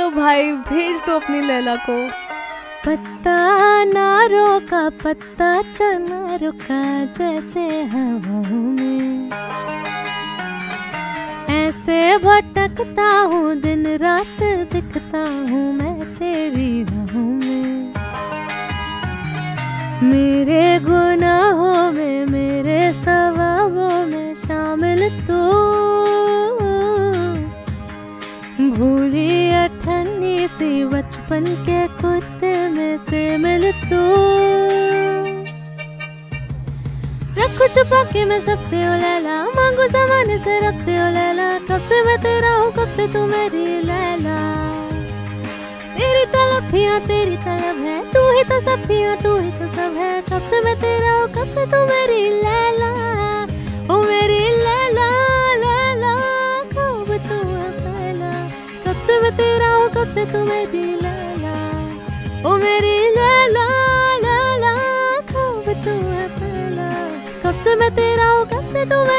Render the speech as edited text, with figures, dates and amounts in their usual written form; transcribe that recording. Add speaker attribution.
Speaker 1: चलो भाई भेज दो अपनी लैला को।
Speaker 2: पत्ता ना रोका पत्ता चना रुका जैसे हवाओं में, ऐसे भटकता हूँ दिन रात दिखता हूँ मैं तेरी राहों में। मेरे गुनाहों में मेरे सवाबों में शामिल तू, भूली अठन्नी सी बचपन के कुत्ते में से मिल तू। रखूं छुपा के मैं सबसे ओ लैला, मांगू ज़माने से रब से ओ लैला, कब से मैं तेरा हूँ कब से तू मेरी लैला। तेरी तलब थी हाँ तेरी तलब है, तू ही तो सब थी हाँ तू ही तो सब है, कब से मैं तेरा हूँ कब से तू मेरी लैला। ओ मेरी लैला लैला खूब तू है पहला, कब से मैं तेरा हूँ कब से तू मेरी लैला। ओ मेरी लैला लैला खूब तू है पहला, कब से मैं तेरा हूँ कब से तू